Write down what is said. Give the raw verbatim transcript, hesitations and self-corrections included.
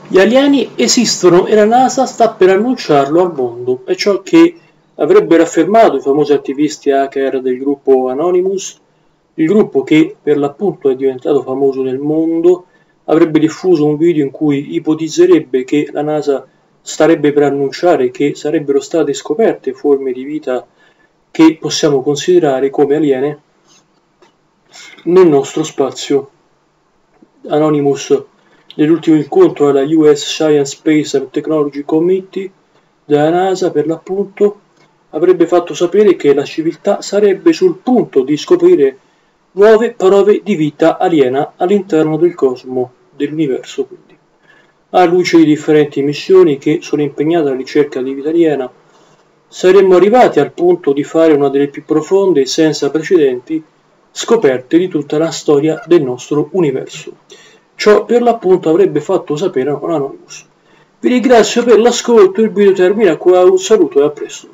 Gli alieni esistono e la NASA sta per annunciarlo al mondo, è ciò che avrebbero affermato i famosi attivisti hacker del gruppo Anonymous, il gruppo che per l'appunto è diventato famoso nel mondo. Avrebbe diffuso un video in cui ipotizzerebbe che la NASA starebbe per annunciare che sarebbero state scoperte forme di vita che possiamo considerare come aliene nel nostro spazio. Anonymous, nell'ultimo incontro alla U S Science Space and Technology Committee della NASA, per l'appunto, avrebbe fatto sapere che la civiltà sarebbe sul punto di scoprire nuove prove di vita aliena all'interno del cosmo, dell'universo quindi. Alla luce di differenti missioni che sono impegnate alla ricerca di vita aliena, saremmo arrivati al punto di fare una delle più profonde e senza precedenti scoperte di tutta la storia del nostro universo. Ciò per l'appunto avrebbe fatto sapere Anonymous. Vi ringrazio per l'ascolto, il video termina qua, un saluto e a presto.